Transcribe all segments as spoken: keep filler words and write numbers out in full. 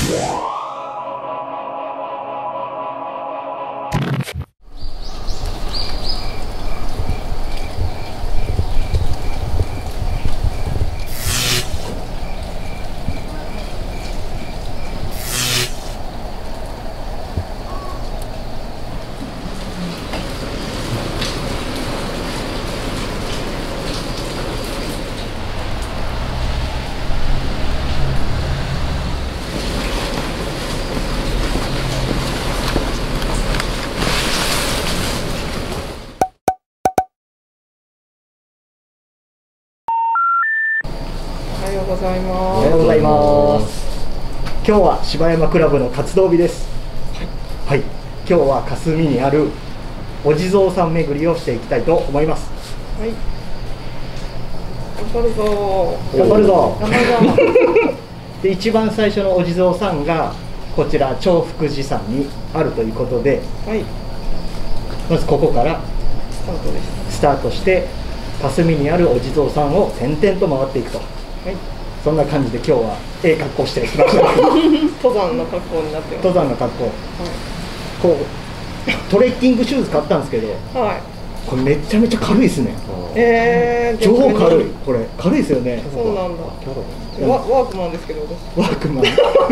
おはようございます。 おはようございます。今日は柴山クラブの活動日です。はい、はい、今日は霞にあるお地蔵さん巡りをしていきたいと思います。 はい。頑張るぞー。 頑張るぞ。 頑張るぞ。 で、一番最初のお地蔵さんがこちら長福寺山にあるということで、 はい。 まずここからスタートです。 スタートして霞にあるお地蔵さんを点々と回っていくと。はい、そんな感じで今日はええ格好してきました。 登山の格好になってます。 登山の格好、はい、こうトレッキングシューズ買ったんですけど、はい、これめちゃめちゃ軽いですね。えー、超軽い。これ軽いですよね。 そうなんだ。ワ, ワークマンですけど私。 ワークマン。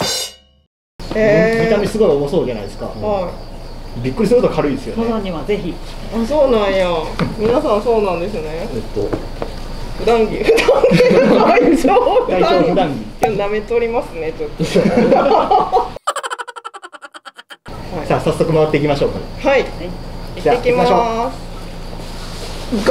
えー、見た目すごい重そうじゃないですか。はい、びっくりすると軽いですよね。 登山にはぜひ。 あ、そうなんや。皆さんそうなんですね。えっと普段着、普段着、大丈夫、大丈夫、普段着。舐めとりますね、ちょっと。さあ、早速回っていきましょうか。 はい。行ってきます。ゴ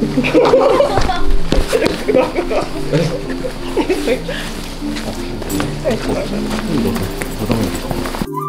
ー。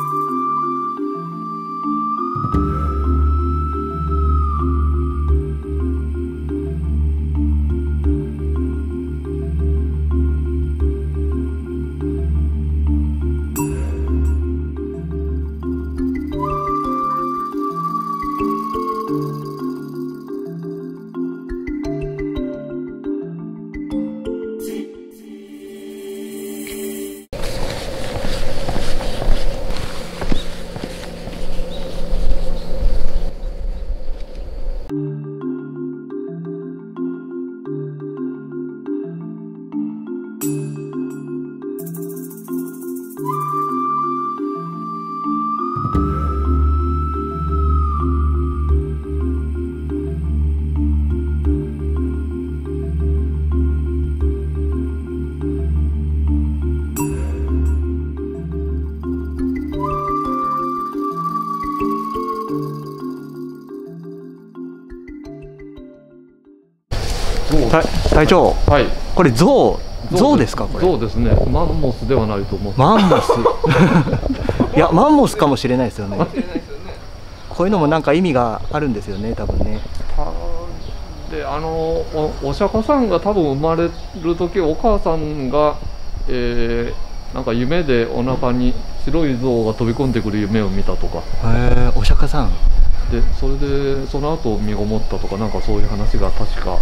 隊長、 はい、これ象、象ですか？これ象ですね。マンモスではないと思う。 マンモスいや、マンモスかもしれないですよね。こういうのもなんか意味があるんですよね、多分ね。 で、あの お, お釈迦さんが多分生まれる時、お母さんが、えー、なんか夢でお腹に白い象が飛び込んでくる夢を見たとか。 へえ、お釈迦さんで、それでその後身ごもったとか、なんかそういう話が確か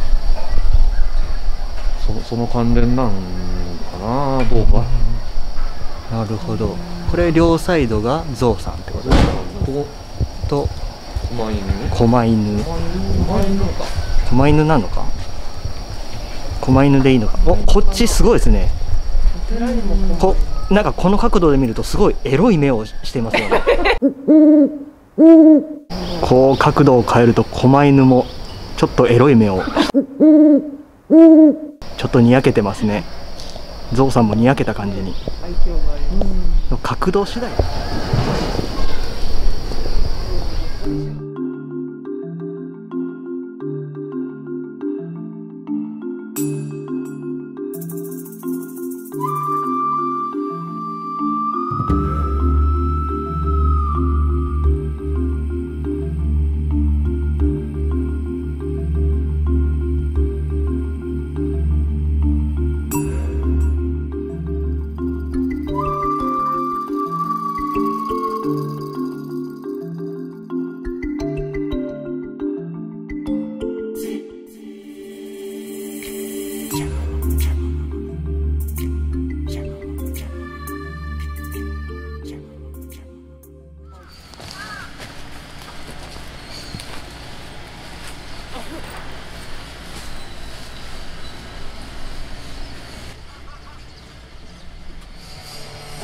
そ, その関連なんかな、どうか。 なるほど。これ両サイドが象さんってことですか？と狛犬狛犬狛犬なのか、狛犬でいいのか。お、こっちすごいですね。こなんかこの角度で見るとすごいエロい目をしてますよね。こう角度を変えると狛犬もちょっとエロい目をちょっとにやけてますね。ゾウさんもにやけた感じに。角度次第。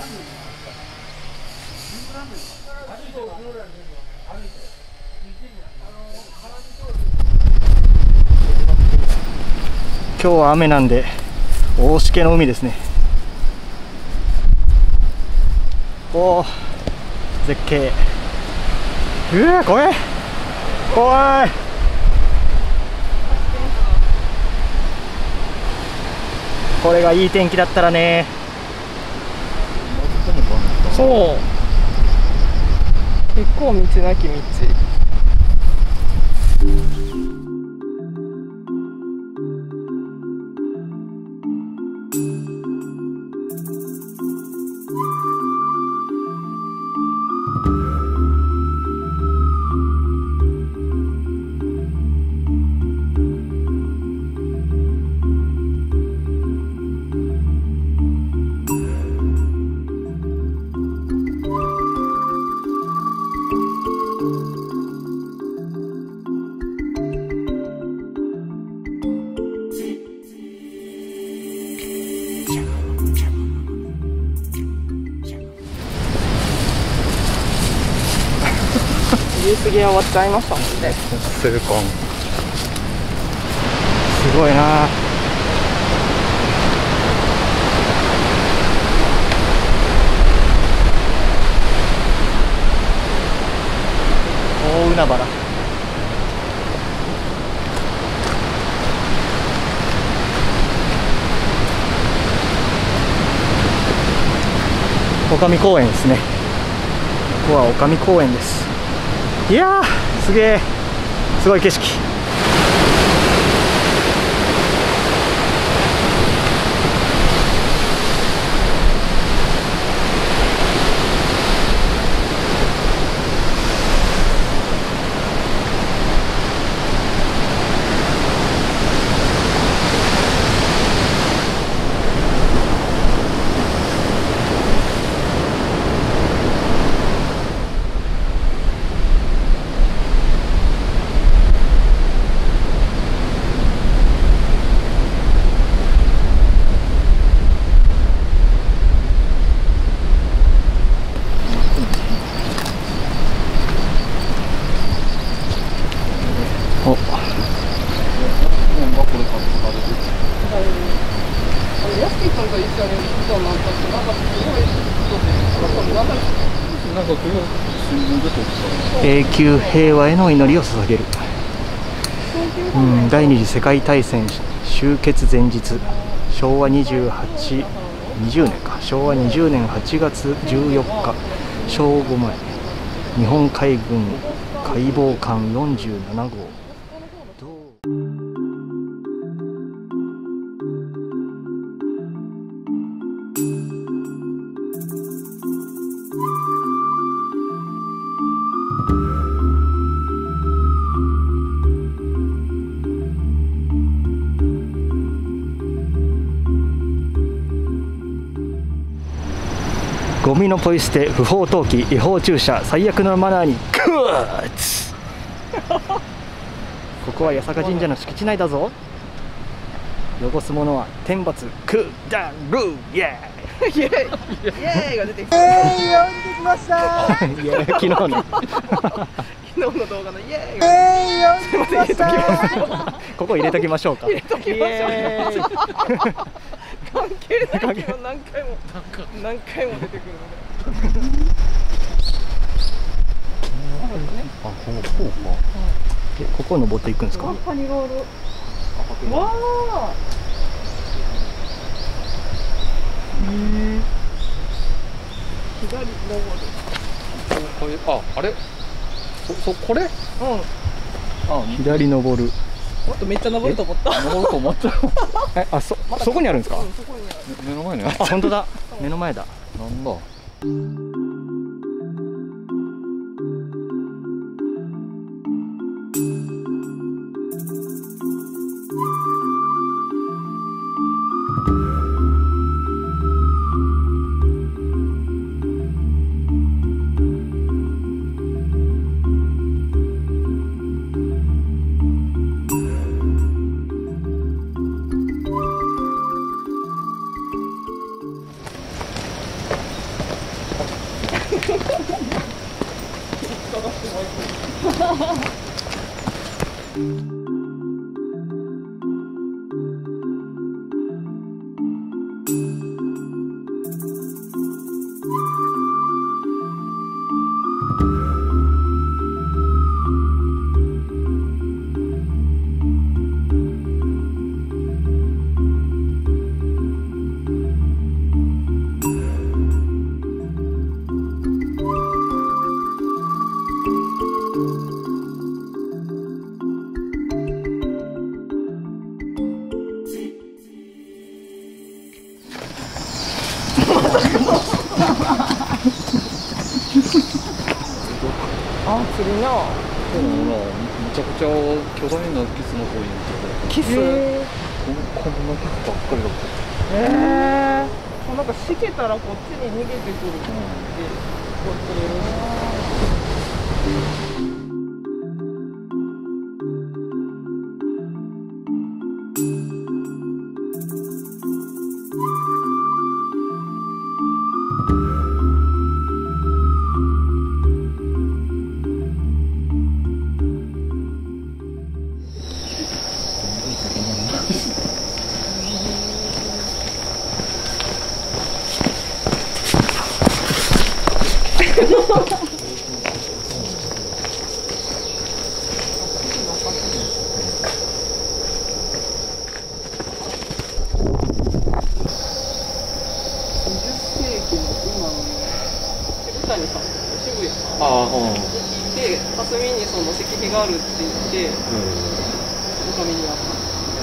今日は雨なんで大しけの海ですね。おお、絶景。うわ、怖い怖い。これがいい天気だったらね。 そう、結構道なき道。言い過ぎは終わっちゃいましたもんね。 痛恨。すごいな。大海原。女将公園ですね。ここは女将公園です。いやー、すげえ、すごい景色。お、 ヤスキさんと一緒に人になったし、なんかすごいなんか永久平和への祈りを捧げる。うん、第二次世界大戦終結前日、昭和にじゅうはち、にじゅうねんか、昭和にじゅうねんはちがつじゅうよっか正午前、日本海軍海防艦よんじゅうななごう。ゴミのポイ捨て、不法投棄、違法駐車、最悪のマナーにクワッツ。ここは八坂神社の敷地内だぞ。汚すものは天罰クダルー。イエーイイエーイイエーイが出てきた。 えー、呼んできましたー。いや、昨日の昨日の動画のイエーイ。 えー、呼んできましたー。ここ入れときましょうか。 入れときましょう。関係ないけど何回も何回も出てくるので。 あ、こうか。え、ここ登っていくんですか。 パニロール。わあ。左登る。 これ、あ、あれ。そ、そ、これ。うん。 あ、左登る。 もっとめっちゃ登ると思った。 登ると思った。 え、あ、そ、そこにあるんですか。 うん、そこにある。 目の前に。 あ、本当だ。目の前だ。 なんだ。 あ、釣りな。 でもほら、めちゃくちゃ巨大なキスのポイントで。 キス。 こんこんなキスばっかりだった。 ええー。なんかしけたらこっちに逃げてくるってことよ。 ああ、うん。 で、霞にその石碑があるって言って、うん、お上にあった。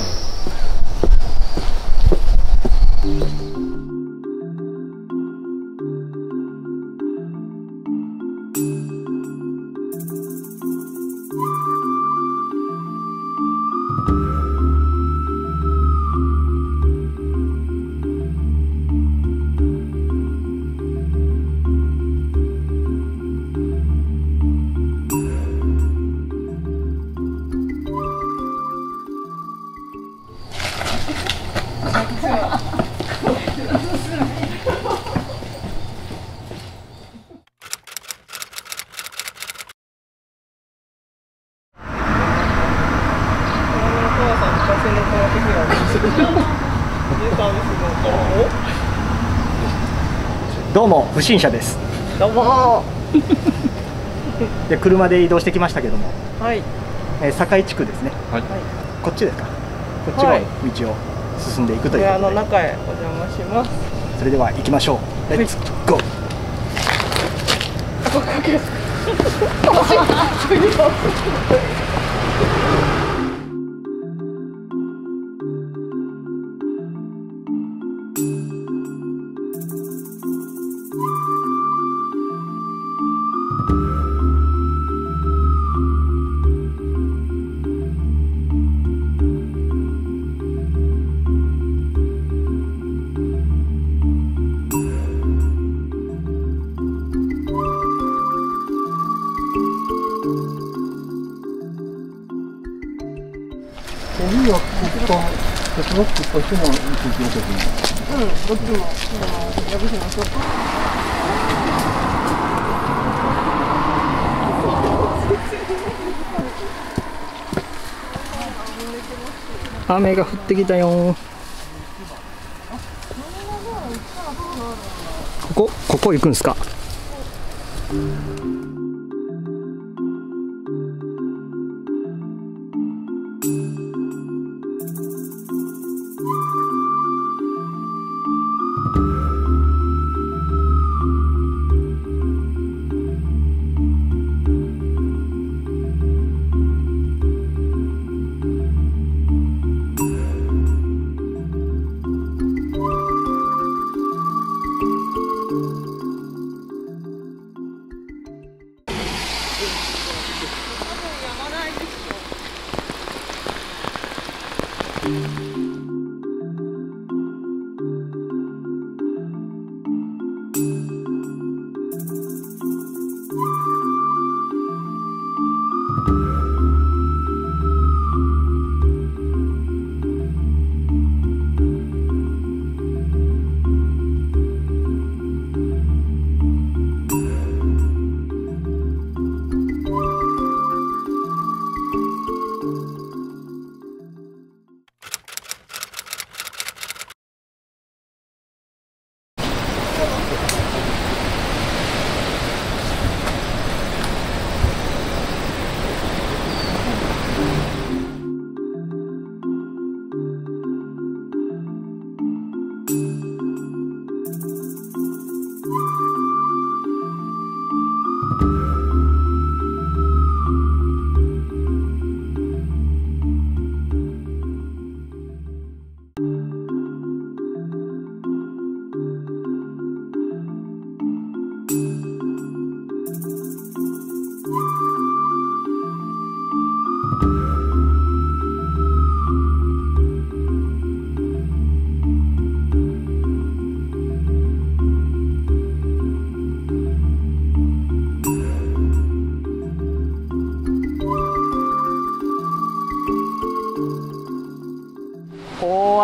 どうも不審者です。 どうもで車で移動してきましたけども、 はい、 えー、堺地区ですね、はい、こっちですか。こっちの道を進んでいくということで、 部屋の中へお邪魔します。 それでは行きましょう。レッツゴー。 海はここか、手伝ってこっちも行ってきますね。 うん、どっちも、やぶしましょうか。 雨が降ってきたよ。ここ、ここ行くんですか。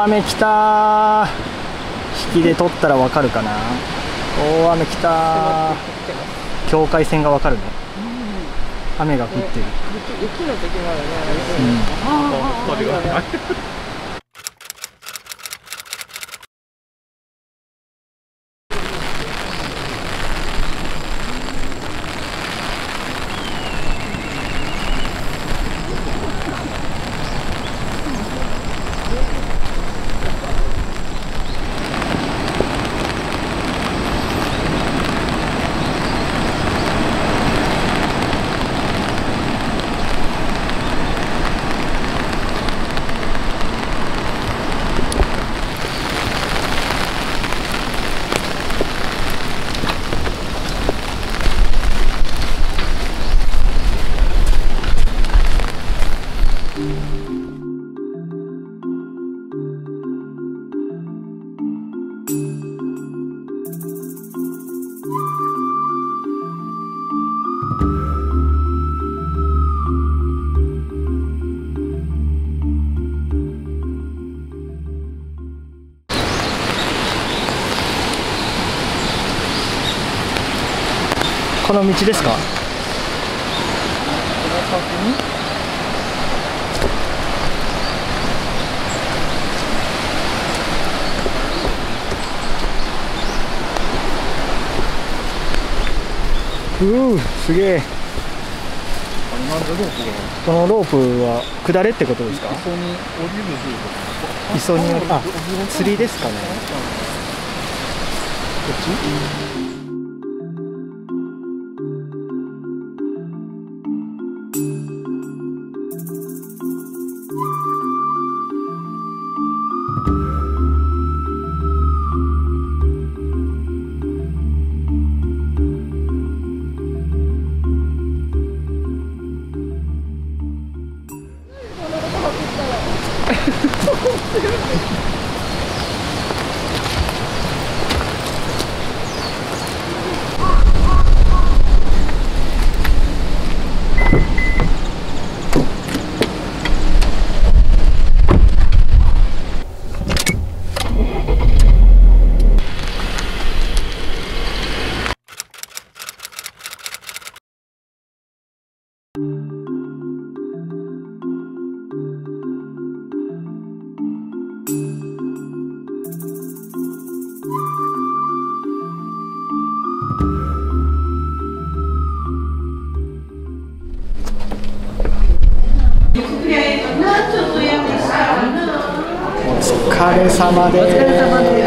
大雨来たー。引きで撮ったらわかるかな。大雨来たー。境界線がわかるね。雨が降ってる。 雪の時までね。 この道ですか？うー、すげえ。このロープは下れってことですか？磯に降りる。あ、釣りですかね。こっち？お疲れ様です。